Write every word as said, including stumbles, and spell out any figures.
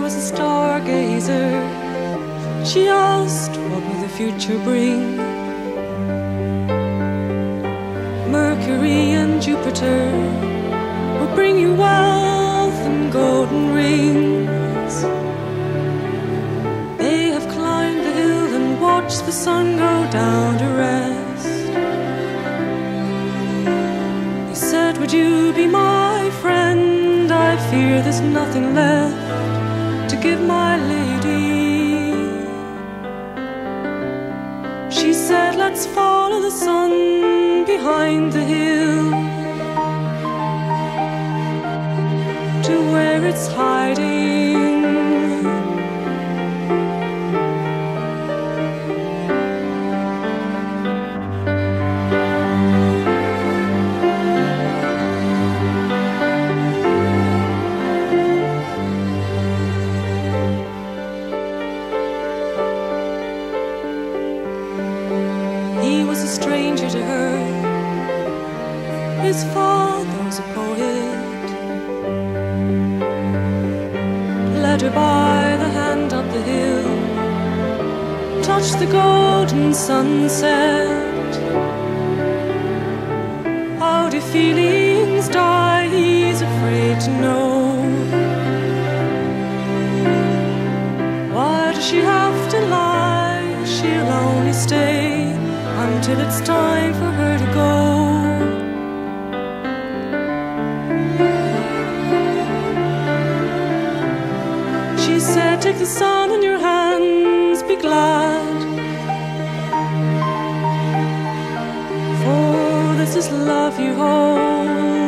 was a stargazer. She asked, what will the future bring? Mercury and Jupiter will bring you wealth and golden rings. They have climbed the hill and watched the sun go down to rest. They said, would you be my friend? I fear there's nothing left to give my lady. She said, let's follow the sun behind the hill to where it's hiding. He was a stranger to her. His father was a poet. Led her by the hand up the hill, touched the golden sunset. How do feelings die? He's afraid to know. Why does she have to lie? She'll only stay until it's time for her to go. She said, take the sun in your hands, be glad, for this is love you hold.